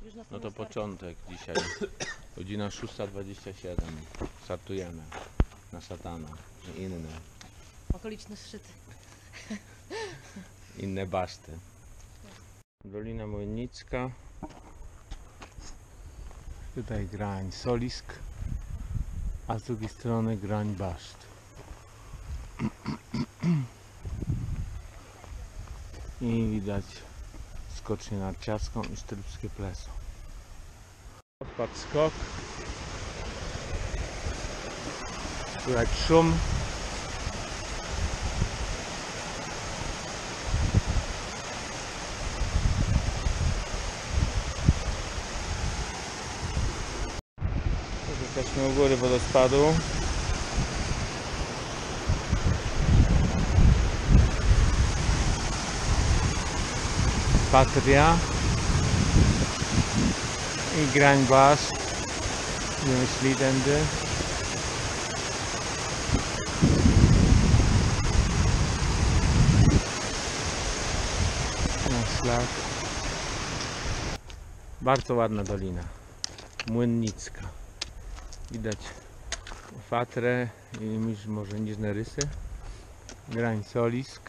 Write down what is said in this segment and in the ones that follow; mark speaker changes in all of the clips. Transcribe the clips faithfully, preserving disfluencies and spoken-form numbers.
Speaker 1: No to początek dzisiaj. Godzina szósta dwadzieścia siedem. Startujemy na Szatana i inne.
Speaker 2: Okoliczne szczyty.
Speaker 1: Inne baszty. Dolina Młynnicka. Tutaj grań Solisk, a z drugiej strony grań baszt. I widać skocznię narciarską i Sztyrbskie Pleso. Odpadł skok. Słychać szum. Jesteśmy u góry wodospadu. Patria i grań baszt. Idziemy szli tędy. Na szlak. Bardzo ładna dolina. Młynnicka. Widać Fatrę i może niżne rysy. Grań Solisk.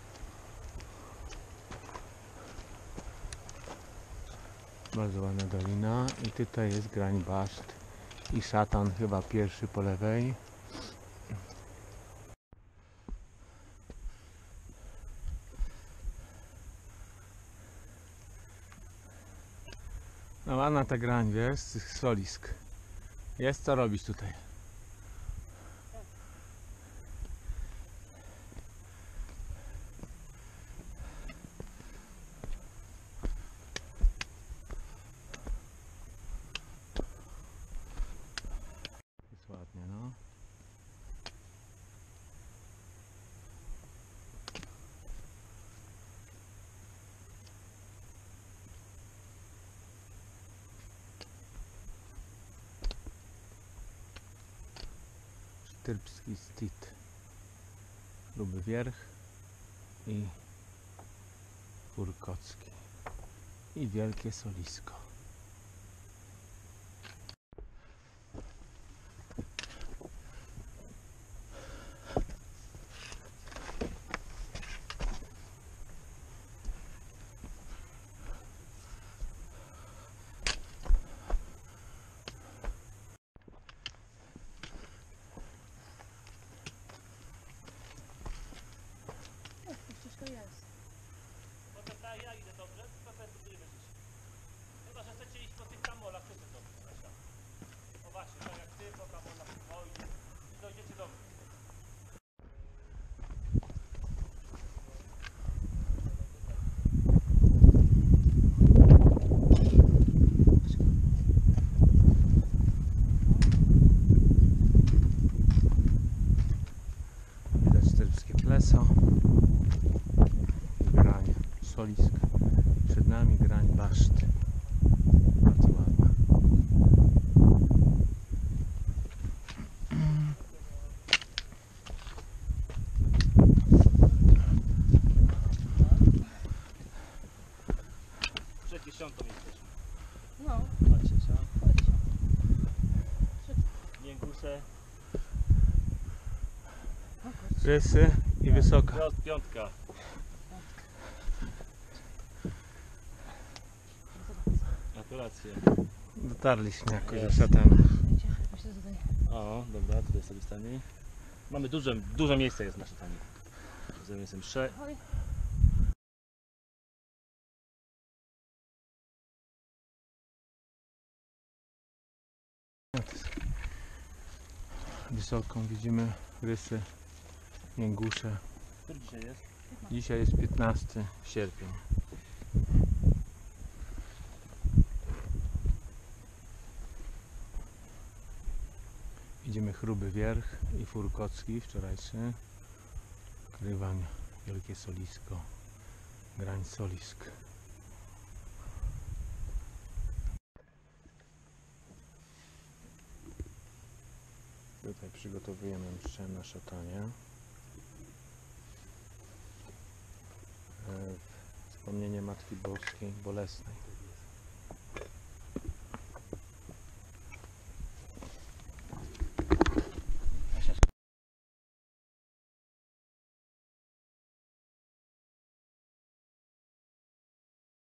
Speaker 1: Bardzo ładna dolina i tutaj jest grań baszt i Szatan chyba pierwszy po lewej. No ładna ta grań, wiesz, z tych Solisk. Jest co robić tutaj. Jest ładnie, no. Sztyrbski Stit, Gruby Wierch i Furkocki i Wielkie Solisko.
Speaker 2: Jest.
Speaker 3: Potem ta ja idę dobrze, to ten tu będziemy żyć. Chyba, że chcecie iść po tych kamolach, to jest dobrze. O właśnie, tak jak ty po kamolach, no i, i dojdziecie do mnie.
Speaker 1: Widać Sztyrbskie Pleso. Grań Solisk. Przed nami grań baszt. Bardzo ładna.
Speaker 3: Przed dziesiątą jesteśmy.
Speaker 2: No,
Speaker 3: Patrzcie, co?
Speaker 2: chodź.
Speaker 3: Mięgusze.
Speaker 1: Rysy i wysoka.
Speaker 3: Wzrost piątka. Gratulacje.
Speaker 1: Dotarliśmy jakoś do
Speaker 3: Jest.
Speaker 1: Szatana.
Speaker 2: Myślę, że tutaj.
Speaker 3: O, dobra, tutaj sobie stanie. Mamy duże, duże miejsce jest na Szatanie. Zajmujemy mszę.
Speaker 2: Oj.
Speaker 1: Wysoką widzimy rysy, mięgusze.
Speaker 3: Który dzisiaj jest?
Speaker 1: Dzisiaj jest piętnasty sierpień. Idziemy Chruby Wierch i Furkocki wczorajszy. Krywań, Wielkie Solisko, grań Solisk. Tutaj przygotowujemy mszę na Szatanie. Wspomnienie Matki Boskiej Bolesnej.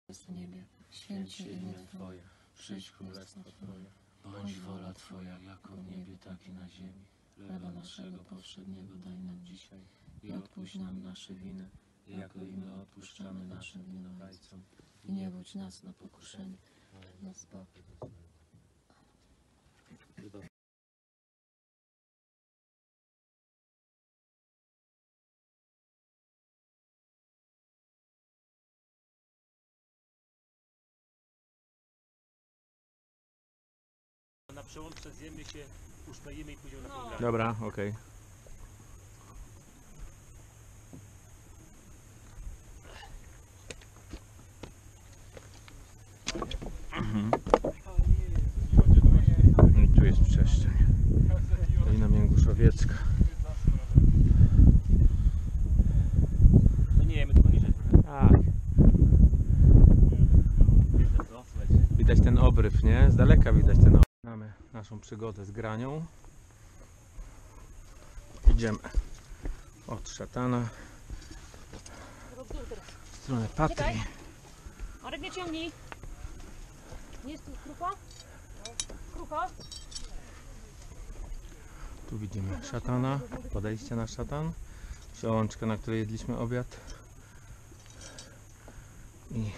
Speaker 4: jest w niebie, święć się imię Twoje, przyjdź królestwo Twoje, bądź wola Twoja, jako w niebie, tak i na ziemi. Chleba naszego powszedniego daj nam dzisiaj i odpuść nam nasze winy, jako i my odpuszczamy naszym winowajcom. I nie wódź nas na pokuszenie, ale nas zbaw.
Speaker 3: Na przełączce zjemy się, uszpejemy i pójdziemy na
Speaker 2: No.
Speaker 3: pobranie.
Speaker 1: Dobra, okej. Mhm. I tu jest przestrzeń. Dolina Mięguszowiecka.
Speaker 3: To nie jemy, tylko niżej trochę.
Speaker 1: Tak. Widać ten obryw, nie? Z daleka widać ten obryw. Mamy naszą przygodę z granią. Idziemy od szatana
Speaker 2: Rób dół teraz.
Speaker 1: w stronę Patrii.
Speaker 2: Czekaj. Marek, nie ciągnij. Nie jest tu krucho? Krucho?
Speaker 1: Tu widzimy szatana, podejście na szatan, przełączkę, na której jedliśmy obiad i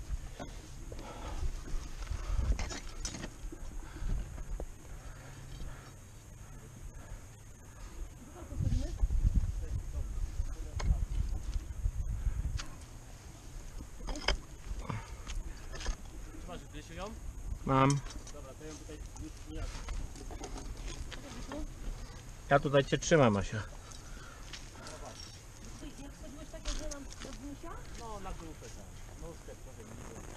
Speaker 3: Trzymasz, wiesz ją?
Speaker 1: mam.
Speaker 3: Dobra, to ją tutaj nie jak.
Speaker 1: Ja tutaj cię trzymam, Asia.
Speaker 2: Jak wsadziłeś takie, że nam odniesia?
Speaker 3: No, na grupę tam. No, sklep, powiem.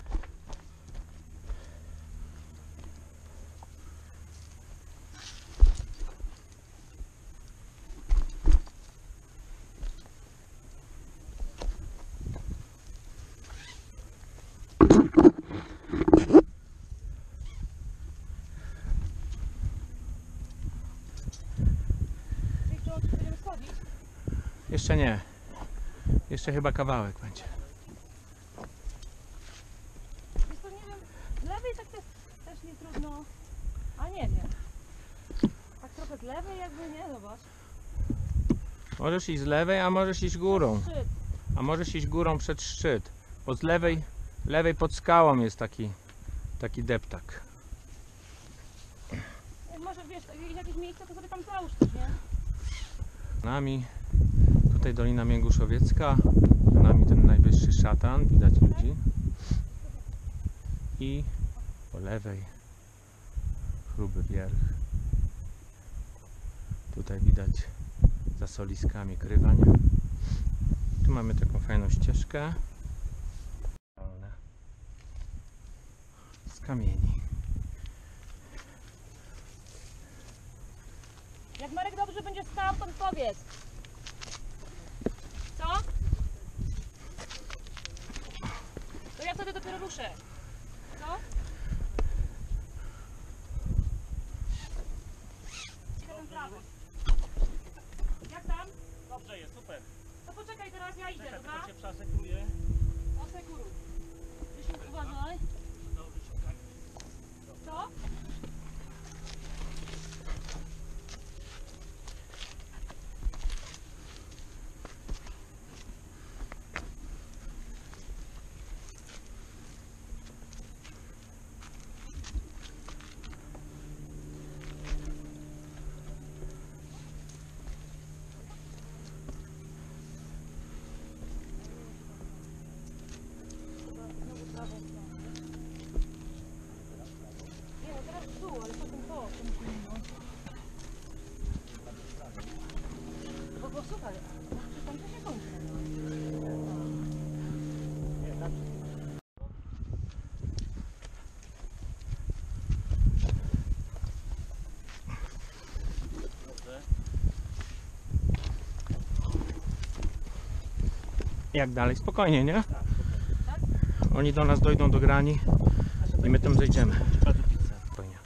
Speaker 2: Czyli to będziemy schodzić?
Speaker 1: Jeszcze nie. Jeszcze chyba kawałek będzie.
Speaker 2: Wiesz to nie wiem, z lewej tak też, też nie trudno, a nie wiem. Tak trochę z lewej jakby nie, zobacz.
Speaker 1: Możesz iść z lewej, a możesz iść górą.
Speaker 2: Szczyt.
Speaker 1: A możesz iść górą przed szczyt. Bo z lewej, lewej pod skałą jest taki, taki deptak.
Speaker 2: Jak może wiesz, jakieś miejsce to sobie tam załóż też, nie?
Speaker 1: Nami tutaj Dolina Mięguszowiecka, za nami ten najwyższy szatan, widać ludzi. I po lewej Chruby Wierch. Tutaj widać za soliskami Krywań. Tu mamy taką fajną ścieżkę z kamieni.
Speaker 2: Jak Marek dobrze będzie stał, to mi powiedz. Co? To ja wtedy dopiero ruszę. Co? Jeden prawo. Jak tam?
Speaker 3: Dobrze jest, super.
Speaker 2: To poczekaj, teraz ja idę,
Speaker 3: Czekaj,
Speaker 2: dobra?
Speaker 3: tylko się przeasekuruję.
Speaker 2: Osekuruj. Gdzieś uważaj.
Speaker 3: Dobrze, szukaj.
Speaker 2: Co? Nie, no teraz w dół, ale potem to. to musimy, no. Bo, bo słuchaj, a tam to się kończy.
Speaker 3: Dobrze.
Speaker 1: Jak dalej? Spokojnie, nie?
Speaker 3: Tak, spokojnie.
Speaker 1: Oni do nas dojdą do grani i my tam zejdziemy.
Speaker 3: Trzeba do pizza.
Speaker 1: Spokojnie.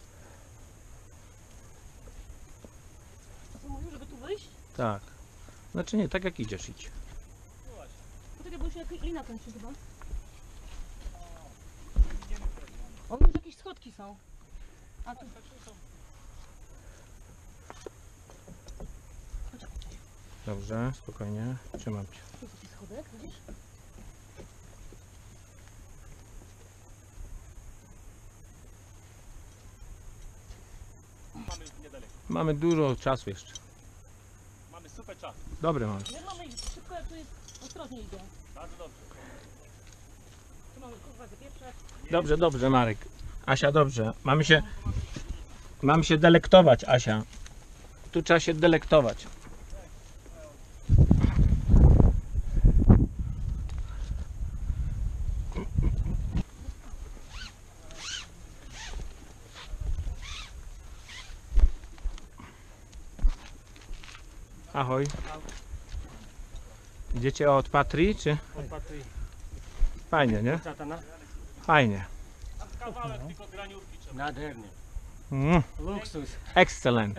Speaker 2: Co mówił, żeby tu wyjść?
Speaker 1: Tak. Znaczy nie, tak jak idziesz, idź.
Speaker 3: No właśnie.
Speaker 2: Poczekaj, bo już jak lina kończy chyba.
Speaker 3: Idziemy pewnie.
Speaker 2: O, już jakieś schodki są. A tu. Poczekaj, cześć.
Speaker 1: Dobrze, spokojnie, trzymam cię.
Speaker 2: Tu jest taki schodek, widzisz?
Speaker 3: Mamy niedaleko.
Speaker 1: Mamy dużo czasu jeszcze.
Speaker 3: Mamy super czas.
Speaker 1: Dobry masz.
Speaker 2: Jak mamy iść? Szybko, jak tu jest ostrożnie idzie.
Speaker 3: Bardzo dobrze.
Speaker 2: Tu mamy kurwa za pierwsze.
Speaker 1: Dobrze, dobrze, Marek. Asia, dobrze. Mamy się, mamy się delektować, Asia. Tu trzeba się delektować. Ahoj. Idziecie od Patrii, czy?
Speaker 3: Patry.
Speaker 1: Fajnie, nie?
Speaker 3: Satana.
Speaker 1: Fajnie.
Speaker 3: Kawałek tylko graniówki trzeba.
Speaker 4: Nádherně.
Speaker 1: Mm,
Speaker 4: Luxus.
Speaker 1: excellent.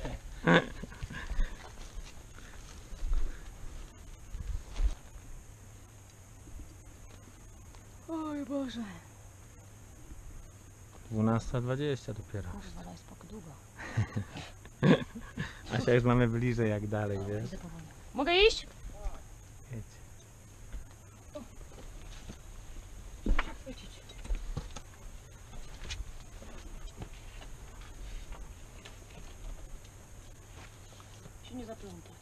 Speaker 2: Oj Boże.
Speaker 1: dwunasta dwadzieścia dopiero.
Speaker 2: Kurwa, daj spokój, długo.
Speaker 1: Asia, już mamy bliżej jak dalej, wiesz?
Speaker 2: Idę powoli. Mogę iść?
Speaker 1: Jedź.
Speaker 2: Muszę chwycić. Się nie zaplątać.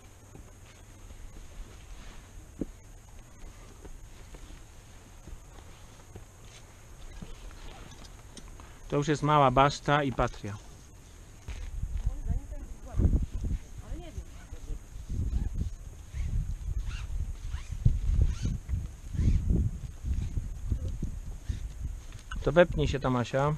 Speaker 1: To już jest mała baszta i Patria.
Speaker 2: Moim zdaniem to jest ładnie. Ale nie wiem.
Speaker 1: To wepnij się tam, Asia.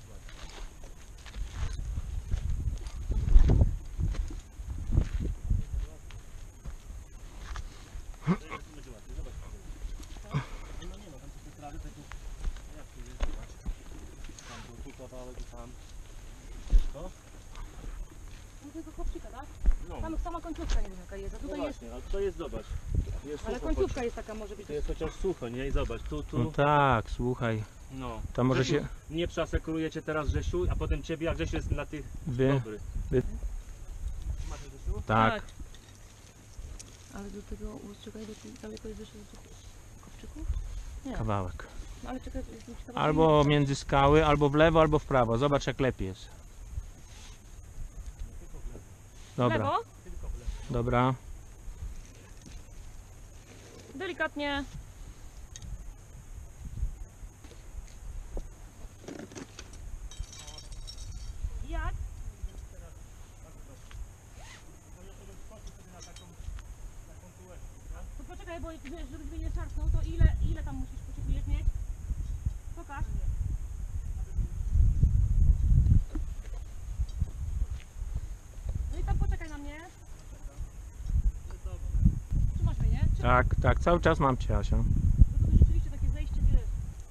Speaker 3: No nie no, tam są te trawy takie... Jak tu jest, zobacz. Tam był tu kawałek i tam. Ciężko?
Speaker 2: No tylko kopcika, tak?
Speaker 3: No.
Speaker 2: Tam sama końcówka nie wiem jaka jest, a
Speaker 3: No
Speaker 2: tutaj jest...
Speaker 3: właśnie, ale to jest, zobacz. Jest
Speaker 2: Ale
Speaker 3: sucho,
Speaker 2: końcówka jest taka może być.
Speaker 3: To jest chociaż sucho, nie? I zobacz, tu, tu.
Speaker 1: No tak, słuchaj.
Speaker 3: No.
Speaker 1: To może
Speaker 3: Grzesiu,
Speaker 1: się...
Speaker 3: Nie przeasekurujecie teraz Grzesiu, a potem ciebie, a Grzesiu jest na tych
Speaker 1: Wy...
Speaker 3: dobry.
Speaker 1: wy-
Speaker 3: Masz Grzesiu?
Speaker 1: Tak.
Speaker 2: Ale do tego, czekaj, do tego, daleko jest jeszcze do tych kopczyków? Nie,
Speaker 1: Kawałek.
Speaker 2: no ale czekaj, jestem ciekawa.
Speaker 1: Albo między skały, albo w lewo, albo w prawo. Zobacz jak lepiej jest. Dobra,
Speaker 2: Lewo,
Speaker 3: Tylko w lewo.
Speaker 1: dobra.
Speaker 2: delikatnie. Jak?
Speaker 3: Może to bym skoczył sobie na taką, taką kółeczkę, no?
Speaker 2: To poczekaj, bo wiesz, żebyś mnie nie szarpnął, to ile, ile tam musisz poczekujesz mieć? Pokaż. No i tam poczekaj na mnie.
Speaker 3: Jest dobrze.
Speaker 2: Trzymasz mnie, nie? Trzymasz.
Speaker 1: Tak, tak, cały czas mam cię, Asia.
Speaker 2: Bo to jest rzeczywiście takie zejście, wiesz.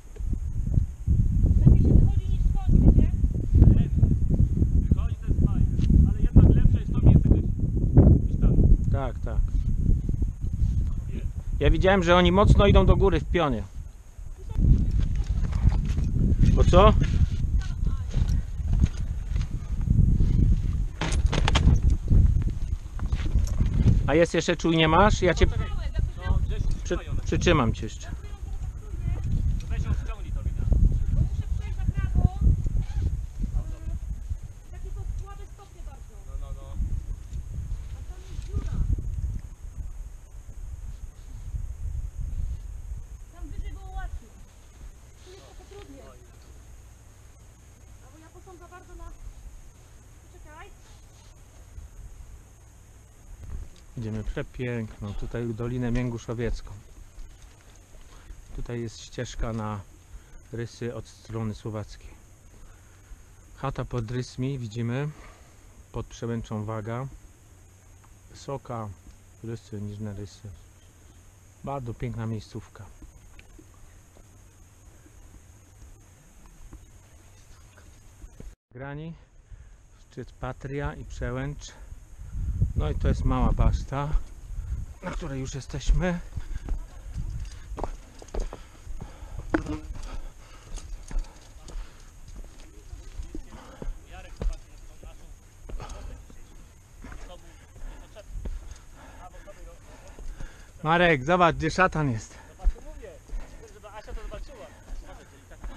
Speaker 2: Lepiej się wychodzi niż schodzi, wiecie?
Speaker 3: Wychodzi, to jest fajne. Ale jednak lepsze jest to miejsce gdzieś niż tam.
Speaker 1: Tak, tak. Ja widziałem, że oni mocno idą do góry w pionie. Bo co? A jest jeszcze czujnie masz? Ja cię
Speaker 3: No, Grzesiu,
Speaker 1: przy,
Speaker 3: trzymaj ją.
Speaker 1: przytrzymam cię jeszcze.
Speaker 3: Weź ją ściągnij to widać.
Speaker 2: Bo muszę przejść na prawo. Yy, takie są słabe stopnie bardzo.
Speaker 3: No, no, no.
Speaker 2: A tam jest dziura. Tam wyżej było łatwiej. Tu jest trochę trudniej. A bo ja poszłam za bardzo na... Czekaj.
Speaker 1: Idziemy przepiękną, tutaj Dolinę Mięguszowiecką. Tutaj jest ścieżka na rysy od strony słowackiej. Chata pod rysmi widzimy, pod przełęczą Waga. Wysoka, rysy, niżne rysy. Bardzo piękna miejscówka. Grani, szczyt Patria i Przełęcz. No i to jest mała baszta. na której już jesteśmy.
Speaker 3: Jarek zobaczy tą naszą robotę dzisiejszą. To mu niepotrzebne. A, bo sobie ro-
Speaker 1: Marek, zobacz, gdzie szatan jest.
Speaker 3: Zobacz, to mówię. Żeby Asia to zobaczyła. Może delikatnie.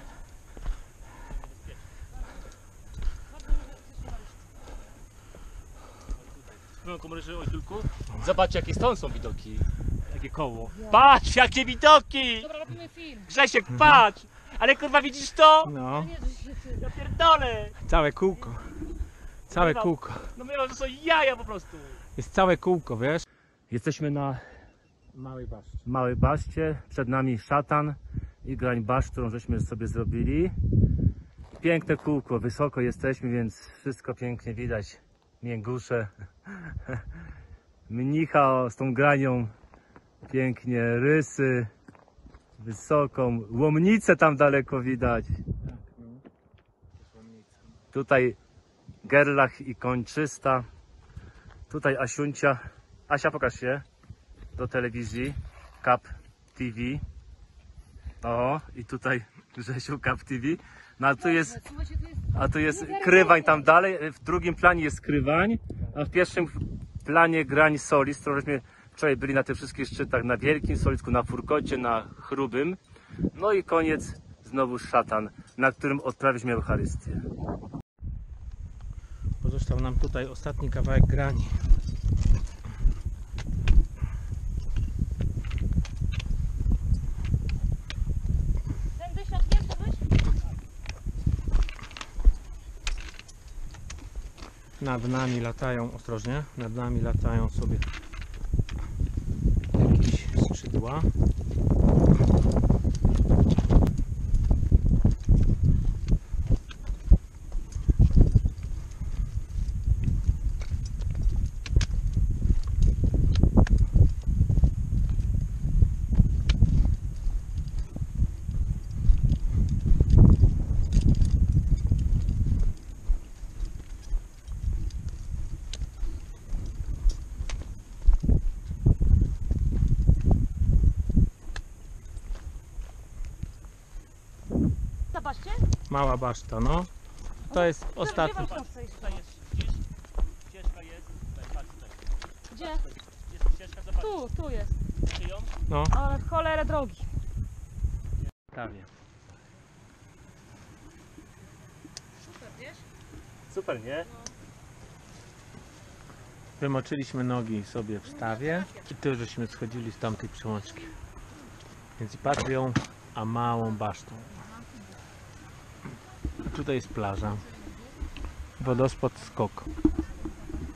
Speaker 3: No, komuryszy ojciulku. Zobacz, jakie stąd są widoki. Jakie koło. Patrz, jakie widoki!
Speaker 2: Dobra, robimy film.
Speaker 3: Grzesiek, patrz! Ale kurwa, widzisz to?
Speaker 1: No,
Speaker 2: Nie, że się ty.
Speaker 3: Ja pierdolę!
Speaker 1: całe kółko. Całe kółko.
Speaker 3: No mówię, to są jaja po prostu.
Speaker 1: Jest całe kółko, wiesz?
Speaker 3: Jesteśmy na
Speaker 1: Małej baszcie.
Speaker 3: małej baszcie. Przed nami szatan i grań baszt, którą żeśmy sobie zrobili. Piękne kółko, wysoko jesteśmy, więc wszystko pięknie widać. Mięgusze. Mnicha z tą granią. Pięknie, rysy. Wysoką. Łomnicę tam daleko widać. Tutaj gerlach i kończysta. Tutaj Asiuncia. Asia, pokaż się do telewizji. Cap T V. O, i tutaj Grzesiu Cap T V. No a tu jest,
Speaker 2: Słuchajcie, tu jest...
Speaker 3: a tu jest Krywań tam dalej. W drugim planie jest Krywań, a w pierwszym planie grań Solis, którą żeśmy wczoraj byli na tych wszystkich szczytach, na Wielkim Solicku, na Furkocie, na Chrubym. No i koniec znowu szatan, na którym odprawiśmy Eucharystię.
Speaker 1: Pozostał nam tutaj ostatni kawałek grani.
Speaker 2: Ten dyś odpięty być?
Speaker 1: Nad nami latają, ostrożnie, nad nami latają sobie jakieś skrzydła.
Speaker 2: Zobaczcie.
Speaker 1: Mała baszta, no. To jest ostatni.
Speaker 2: Gdzie wam się
Speaker 3: Tutaj jest, widzisz? Ścieżka jest. Tutaj, patrz tutaj.
Speaker 2: Gdzie?
Speaker 3: Jest ścieżka, zobacz.
Speaker 2: Tu, tu jest.
Speaker 3: Czy ją?
Speaker 1: No,
Speaker 2: Ale w cholerę drogi.
Speaker 1: prawie.
Speaker 2: Super, wiesz?
Speaker 3: Super, nie?
Speaker 1: Wymoczyliśmy nogi sobie w stawie i tu żeśmy schodzili z tamtej przełączki. Więc i Patrią, a małą basztą. A tutaj jest plaża. Wodospad Skok.